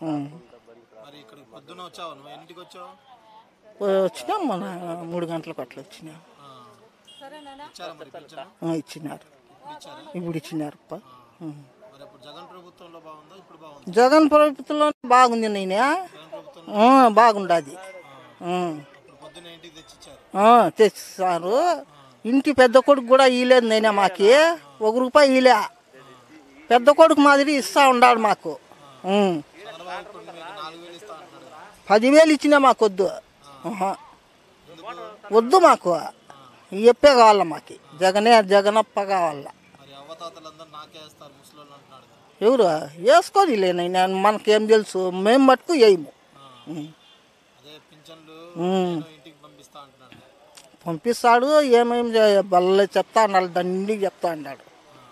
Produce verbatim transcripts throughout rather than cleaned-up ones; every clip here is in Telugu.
మరి ఇక్కడికి పొద్దున వచ్చావు, నువ్వు ఎన్నింటికి వచ్చావు? వచ్చినాం మన మూడు గంటలకు అట్లా వచ్చినాం. ఇచ్చారా మరి పింఛను? ఇచ్చినారు, ఇప్పుడు ఇచ్చినారు. మరి అప్పుడు జగన్ ప్రభుత్వంలో బాగుందా, ఇప్పుడు బాగుందా? జగన్ ప్రభుత్వంలో బాగుంది నేను, బాగుండదు. పొద్దున ఇంటికి తెచ్చిచ్చారు. తెచ్చిస్తారు. ఇంటి పెద్ద కొడుకు కూడా ఇయలేదు నైనా, మాకి ఒక రూపాయి ఇయలే. పెద్ద కొడుకు మాదిరి ఇస్తా ఉన్నాడు మాకు. పదివేలు ఇచ్చినా మాకు వద్దు, వద్దు మాకు. ఎప్పే కావాల మాకు, జగనే జగనప్ప కావాల. ఎవరు వేసుకొని లేనైనా మనకేం తెలుసు, మేము మటుకు వేయము. పంపిస్తాడు, ఏమేమి బల్ల చెప్తా అన్నాడు, దండికి చెప్తా అన్నాడు.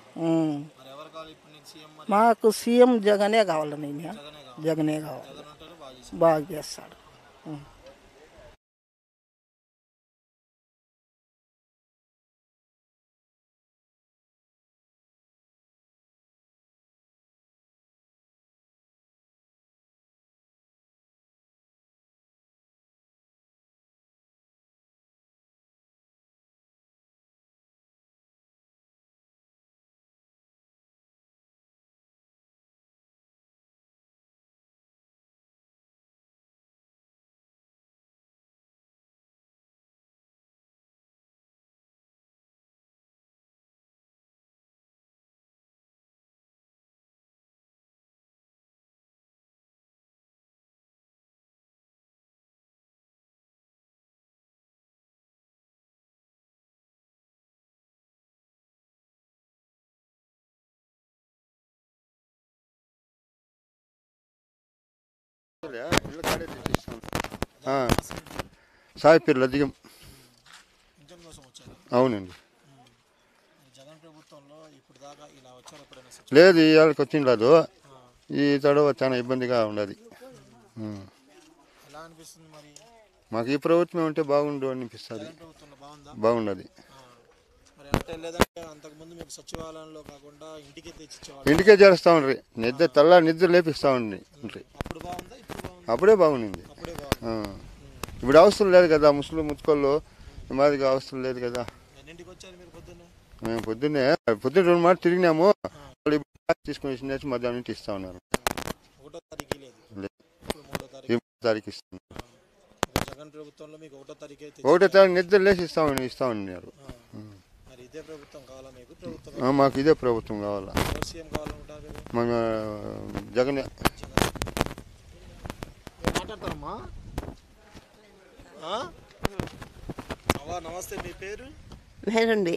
మాకు సీఎం జగనే కావాలి, నేను జగనే కావాలి, బాగా చేస్తాడు. సాయి పేరు లద్దిగం. అవునండి. లేదు, ఇవాళకి వచ్చింది లేదు. ఈ తడవ చాలా ఇబ్బందిగా ఉన్నది. మాకు ఈ ప్రభుత్వం ఉంటే బాగుండు అనిపిస్తుంది, బాగున్నది. ఇంటికే చేస్తా ఉండ్రి, నిద్ర తెల్ల నిద్ర లేపిస్తా ఉండి. అప్పుడే బాగుంది. ఇప్పుడు అవసరం లేదు కదా, ముసలి ముచ్చుకోళ్ళు మాదిగా అవసరం లేదు కదా. మేము పొద్దున్నే పొద్దున్న రెండు మాట తిరిగినాము, తీసుకుని వచ్చి మధ్యాహ్నం ఇంటి ఇస్తా ఉన్నారు. తారీఖు ఇస్తున్నారు, ఒకటో తారీఖు నిద్ర లేచి ఇస్తా ఇస్తా ఉన్నారు. మాకు ఇదే ప్రభుత్వం కావాలా, మన జగన్. నమస్తే, మీ పేరు? మేరండి.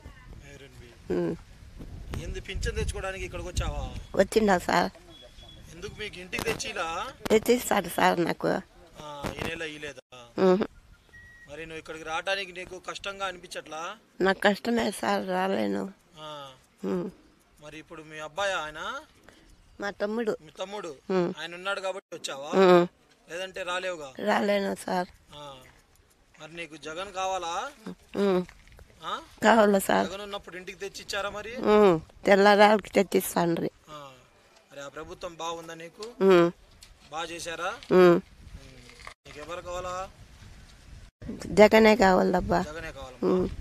ఏంది పింఛన్ తెచ్చుకోవడానికి ఇక్కడికి వచ్చావా? వచ్చిందా సార్? ఎందుకు మీకు ఇంటికి తెచ్చిలా? తెచ్చిస్తాడు సార్ నాకు. ఈ నెల ఇయలేదా? మరి నువ్వు ఇక్కడికి రావడానికి నీకు కష్టంగా అనిపించట్లా? నాకు కష్టమే సార్, రాలేను. మరి ఇప్పుడు మీ అబ్బాయి ఆయన? మా తమ్ముడు. మీ తమ్ముడు ఆయన ఉన్నాడు కాబట్టి వచ్చావా, లేదంటే రాలేవుగా? రాలేను సార్. మరి నీకు జగన్ కావాలా? కావాలా సార్? జగన్ ఉన్నప్పుడు ఇంటికి తెచ్చి ఇచ్చారా? మరి తెల్లరాళ్ళకి తెచ్చిస్తాండ్రి. మరి ఆ ప్రభుత్వం బాగుందా నీకు? బాగా చేశారా? నీకు ఎవరు కావాలా? జగనే కావాలబ్బా. జగనే కావాలా?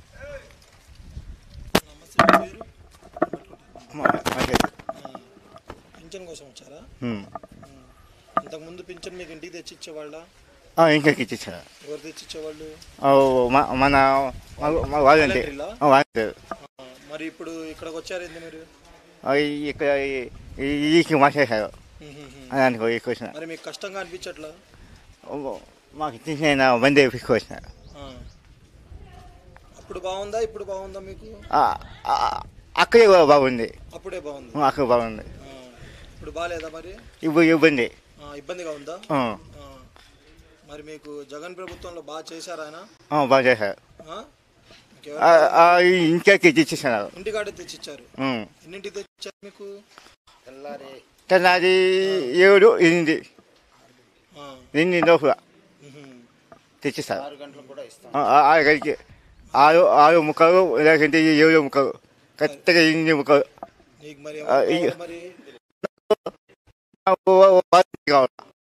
పింఛన్ కోసం వచ్చారా? ఇంతకు ముందు పింఛన్ మీకు ఇంటికి తెచ్చి ఇచ్చేవాళ్ళ? ఇంటికి ఇచ్చేసారు. ఎవరు తెచ్చి ఇచ్చేవాళ్ళు? మన మరి ఇప్పుడు ఇక్కడికి వచ్చారు ఏంది మీరు? ఇక్కడ మాట్లాడారు. మరి మీకు కష్టంగా అనిపించట్లా? మాకు ఇచ్చిన బండి వచ్చిన. అప్పుడు బాగుందా, ఇప్పుడు బాగుందా మీకు? అక్కడే బాగుంది. అప్పుడే బాగుంది, అక్కడ బాగుంది. ఇప్పుడు బాగాలేదా? మరి ఇప్పుడు ఇబ్బంది ఇబ్బందిగా ఉందా? మరి మీకు జగన్ ప్రభుత్వంలో బాగా చేశారా ఆయన? బాగా చేశారు. ఇంకా తెచ్చిచ్చారు, ఇంటికాడే తెచ్చిచ్చారు. ఎన్నింటికి తెచ్చిచ్చారు మీకు? తెల్లారి ఏడు ఎనిమిది ఎనిమిది లోపల తెచ్చిస్తారు. ఆరు గంటకి ఆరు ఆరు ముక్కలు లేకుంటే ఏడు ముక్కలు, కరెక్ట్గా ఎనిమిది ముక్కలు కావాలి.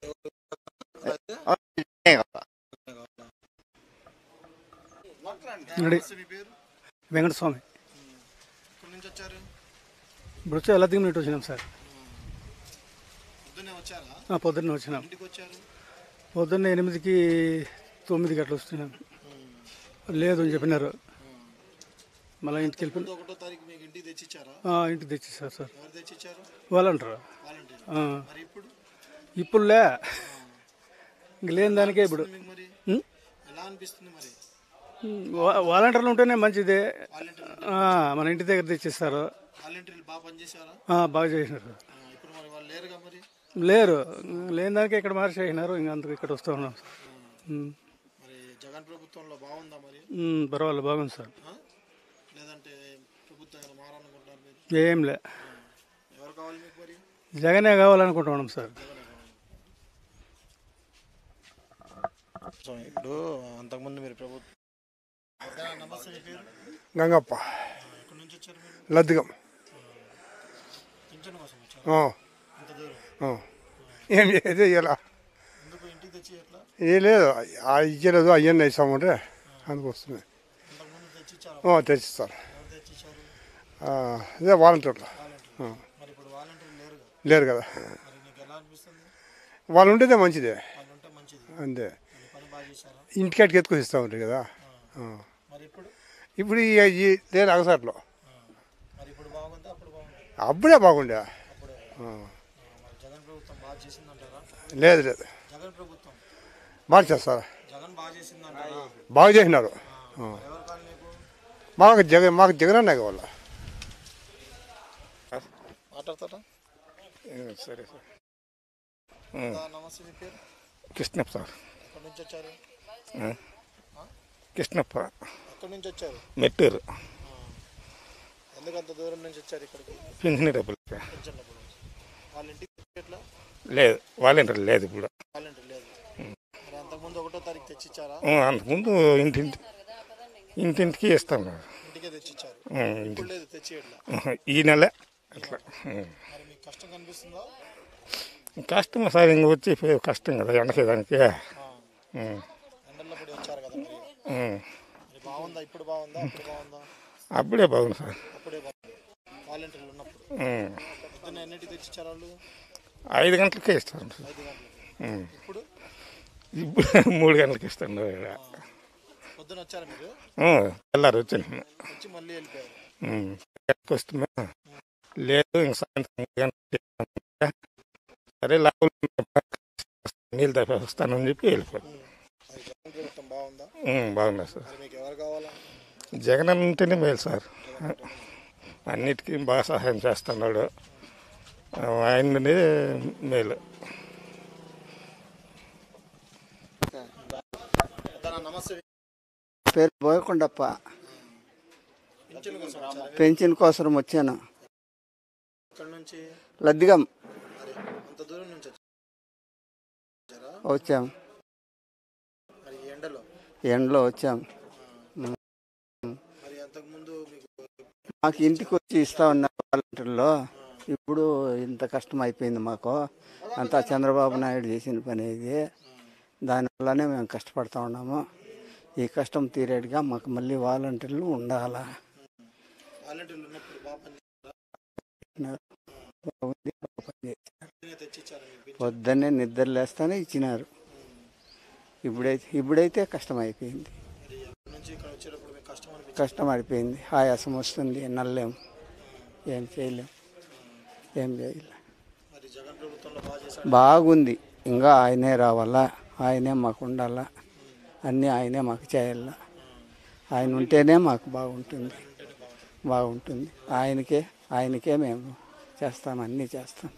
రెడీ. మీ పేరు? వెంకటస్వామి. ఎక్కడి నుంచి వచ్చారు? ఇప్పుడు వచ్చి ఎలా దిగినట్టు వచ్చినాం సార్. పొద్దున్నే వచ్చారా? ఆ, పొద్దున్నే వచ్చినాం. ఇంటికి వచ్చారు? పొద్దున్నే ఎనిమిదికి తొమ్మిదికి అట్లా వస్తున్నాం. లేదు అని చెప్పినారు. మళ్ళీ ఇంటికి వెళ్ళిపోయి ముందు ఒకటో తారీఖు మీకు ఇంటికి తెచ్చిచ్చారా? ఇంటికి తెచ్చిస్తారు సార్. ఎవరు తెచ్చిచ్చారు? వాలంటీర్. వాలంటీర్. మరి ఇప్పుడు ఇప్పుడులే ఇంక లేని దానికే ఇప్పుడు. మీకు మరి ఉం? ఎలా అనిపిస్తుంది మరి? వా- వాలంటీర్లు ఉంటేనే మంచిది. వాలంటీర్ ఆ, మన ఇంటి దగ్గర తెచ్చిస్తారు. వాలంటీర్లు బాగా పనిచేశారా? ఆ, బాగా చేసినారు. ఆ, ఇప్పుడు మరి వాళ్ళు లేరుగా మరి? లేరు, లేని దానికే ఇక్కడ మార్చేసినారు. ఇంక అందుకు ఇక్కడ వస్తూ ఉన్నాం. ఉం. మరి జగన్ ప్రభుత్వంలో బాగుందా మరి? ఉం, పర్వాలేదు, బాగుంది సార్. ఆ? లేదంటే ప్రభుత్వం ఏమైనా మారాలనుకుంటున్నారు మీరు? ఏంలే, ఎవరు కావాలి మీకు మరి? జగనే కావాలనుకుంటున్నాం సార్. సో ఇప్పుడు అంతకుముందు మీరు ప్రభుత్వం. నమస్తే, మీ పేరు? గంగప్ప, ఎక్కడి నుంచి వచ్చారు మీరు? లద్దిగం. పింఛన్ కోసం వచ్చారు? ఆ, ఇంత దూరం ఆ. ఏం చేయదు ఇలా ఎందుకు ఇంటికి తెచ్చి ఎట్లా? ఏ లేదు, ఆ ఇచ్చలేదు అయ్యన్న ఇస్తామంటే అందుకు వస్తుంది. అంతకుముందు తెచ్చిచ్చారా? ఆ, తెచ్చిస్తారు. ఎవరు తెచ్చిచ్చారు? ఆ, ఇదే వాలంటీర్లు. వాలంటీర్. ఆ, మరి ఇప్పుడు వాలంటీర్ లేరుగా, లేరు కదా. మరి నీకు ఎలా అనిపిస్తుంది? వాళ్ళు ఉంటేదే మంచిదే, వాళ్ళు ఉంటే మంచిది. అంతే. మరి పని బాగా చేశారా? ఇంటికాడికి ఎత్తుకొని ఇస్తూ ఉంటారు కదా. ఆ. మరి ఇప్పుడు ఇప్పుడు ఈ ఈ లేదు అగసాట్లో మరి ఇప్పుడు బాగుందా అప్పుడు బాగుంది? అప్పుడే బాగుండే. అప్పుడే. ఆ. మరి జగన్ ప్రభుత్వం బాగా చేసిందంటారా? లేదు లేదు, జగన్ ప్రభుత్వం బాగా చేస్తారు, జగన్ బాగా చేసిందంటారా? బాగా చేసినారు. ఆ. మరి ఎవరు కాదు మీకు? మాకు జగన్ మాకు జగన్ అన్నాయి కావాల. మాట్లాడతారా? సరే సార్. నమస్తే, మీ పేరు? కృష్ణప్ప సార్. ఎక్కడి నుంచి వచ్చారు? కృష్ణప్ప, ఎక్కడి నుంచి వచ్చారు? మెట్టూరు. ఎందుకు అంత దూరం నుంచి వచ్చారు ఇక్కడికి? పింఛన్ డబ్బులు పింఛన్ డబ్బులు. వాళ్ళ ఇంటికి ఎట్లా? లేదు, వాలంటీర్ లేదు ఇప్పుడు. వాలంటీర్ లేదు. మరి అంతకుముందు ఒకటో తారీఖు తెచ్చిచ్చారా? అంతకుముందు ఇంటింటి ఇంటింటికి ఇస్తాం. ఇంటికే తెచ్చిచ్చారు. ఉం, ఇంటి ఇప్పుడు లేదు, తెచ్చి ఎట్లా? ఈ నెల అట్లా. ఉం. మరి మీకు కష్టం కనిపిస్తుందా? కష్టం సార్, ఇంక వచ్చి కష్టం కదా ఎండకేదానికి. ఎండల్లో పడి వచ్చారు కదా మరి. ఉం. మరి బాగుందా? ఇప్పుడు బాగుందా అప్పుడు బాగుందా? అప్పుడే బాగుంది సార్. అప్పుడే బాగుంది. వాలంటీర్లు ఉన్నప్పుడు. ఉం. పొద్దున్న ఎన్నింటికి తెచ్చిచ్చారు వాళ్ళు? ఐదు గంటలకే ఇస్తాను సార్. ఐదు గంటలకి. ఉం. ఇప్పుడు ఇప్పుడు మూడు గంటలకి ఇస్తాను. పొద్దున వచ్చారా మీరు? తెల్లారు వచ్చాను. వచ్చి మళ్ళీ వెళ్ళిపోయారు. ఎక్కడికి వస్తున్నా లేదు, ఇంక సాయంత్రం మూడు గంటలకి సరే లాభం నీళ్ళు తప్పి వస్తానని చెప్పి వెళ్ళిపోయాను. మరి జగన్ ప్రభుత్వం బాగుందా? బాగున్నా సార్. మరి మీకు ఎవరు కావాలా? జగన్ ఉంటేనే మేలు సార్. అన్నిటికీ బాగా సహాయం చేస్తున్నాడు. ఆయననే మేలు. నమస్తే, పేరు బోయకొండప్ప. పింఛన్ కోసం వచ్చారా? పెన్షన్ కోసం వచ్చాను. ఎక్కడి నుంచి? లద్దిగం మరి అంత దూరం నుంచి వచ్చారా? వచ్చాం, మరి ఈ ఎండలో ఎండలో వచ్చాం. మరి అంతకుముందు మీకు మాకు ఇంటికి వచ్చి ఇస్తా ఉన్నారు వాలంటీర్లో. ఇప్పుడు ఇంత కష్టం అయిపోయింది మాకు. అంతా చంద్రబాబు నాయుడు చేసిన పని ఇది. దానివల్లనే మేము కష్టపడుతూ ఉన్నాము. ఈ కష్టం తీరేట్టుగా మాకు మళ్ళీ వాలంటీర్లు ఉండాలా. వాలంటీర్లు ఉన్నప్పుడు బాగా పని బాగుంది, బాగా పనిచేశారు. తెచ్చిచ్చారు మీకు? పొద్దున్నే నిద్ర లేస్తానే ఇచ్చినారు. ఇప్పుడైతే ఇప్పుడైతే కష్టం అయిపోయింది. మరి అక్కడి నుంచి ఇక్కడ వచ్చేటప్పుడు మీకు కష్టం అనిపించింది? కష్టం అయిపోయింది, ఆయాసం వస్తుంది, నల్లేం, ఏం చేయలేం, ఏం చేయలేం. మరి జగన్ ప్రభుత్వంలో బాగా చేశారు. బాగుంది. ఇంకా ఆయనే రావాలా, ఆయనే మాకు ఉండాలా, అన్నీ ఆయనే మాకు చేయాలా. ఆయన ఉంటేనే మాకు బాగుంటుంది, బాగుంటుంది. ఆయనకే ఆయనకే మేము చేస్తాం, అన్నీ చేస్తాం.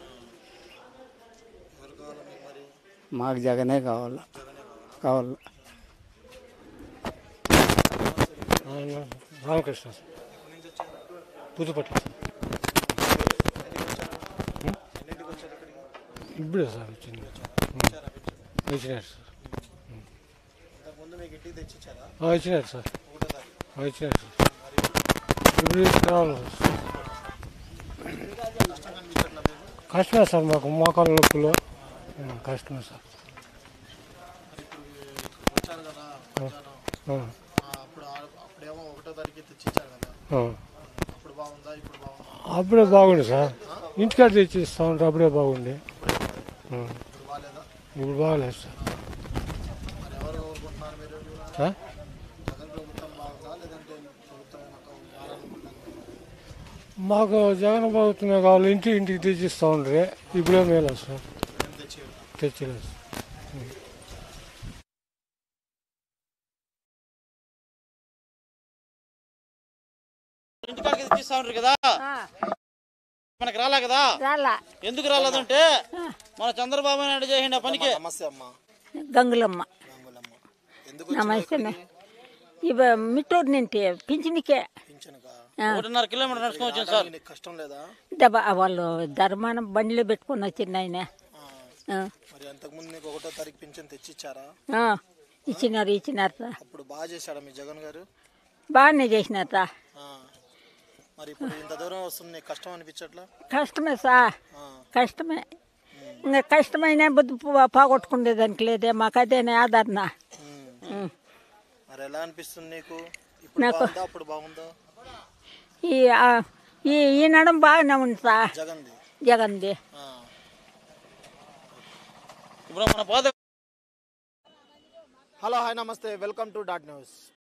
ఎవరు కావాలా మీకు మరి? మాకు జగనే కావాలా, కావాలా. Ramakrishna sir, Pudupatla sir. ఎన్నింటికి వచ్చారు ఇక్కడికి? ఇప్పుడే సార్ వచ్చింది. వచ్చినారు సార్. అంతకుముందు మీకు ఇంటికి తెచ్చిచ్చారా? వచ్చినారు సార్. ఒకటో తారీఖు. వచ్చినారు సార్. ఇప్పుడు రావాలి సార్. కష్టం కనిపించట్లా మీకు? కష్టమే సార్, మాకు మోకాళ్ళ నొప్పులు కష్టమే సార్. మరి ఇప్పుడు వచ్చారు కదా మధ్యాహ్నం. ఆ, ఆ, అప్పుడు ఆ- తారీఖు తెచ్చిచ్చారు కదా, ఆ. అప్పుడు బాగుందా ఇప్పుడు బాగుందా? అప్పుడే బాగుంది సార్, ఇంటికాడ తెచ్చి ఇస్తా ఉంటారు, అప్పుడే బాగుంది. ఆ. ఇప్పుడు బాగాలేదా? ఇప్పుడు బాగలేదు సార్. మరి ఎవరు కోరుకుంటున్నారు మీరు? ఆ? జగన్ ప్రభుత్వం బాగుందా లేదంటే ప్రభుత్వం మాకు మాకు జగన్ ప్రభుత్వమే కావాలి, ఇంటి ఇంటికి తెచ్చి ఇస్తా ఉండ్రి, ఇప్పుడే మేలు సార్, ఏం తెచ్చి తెచ్చలేదు. ఇంటికాడికి తెచ్చిస్తా ఉంటారు కదా, మనకి రాలే కదా? ఎందుకు రాలేదంటే మన చంద్రబాబు నాయుడు చేసిన పనికి. నమస్తే అమ్మా. గంగులమ్మ ఎందుకు నమస్తే ఇవ మిట్టూరు నింటి పింఛనికే ఒకటిన్నర కిలోమీటర్ నడుచుకొని వచ్చాను సార్. కష్టం లేదా? దబా వాళ్ళు ధర్మానం బండిలో పెట్టుకొని వచ్చింది ఆయన. మరి అంతకుముందు నీకు ఒకటో తారీఖు పింఛన్ తెచ్చిచ్చారా? ఇచ్చినారు ఇచ్చినారు. అప్పుడు బాగా చేశాడా మీ జగన్ గారు? బాగానే చేసినారా. మరి ఇప్పుడు ఇంత దూరం వస్తుంది, నీకు కష్టం అనిపించట్లా? కష్టమే సార్, కష్టమే. ఇంకా కష్టమైన బుద్ధి పోగొట్టుకునేదానికి లేదే, మాకు అదేనే ఆదరణ. మరి ఎలా అనిపిస్తుంది నీకు? ఇప్పుడు బాగుందా అప్పుడు బాగుందా? ఈ ఈ ఈ నడం బాగానే ఉంది సార్ జగన్ది. జగన్ది. ఇప్పుడు మన హలో హాయ్ నమస్తే, వెల్కమ్ టు డాట్ న్యూస్.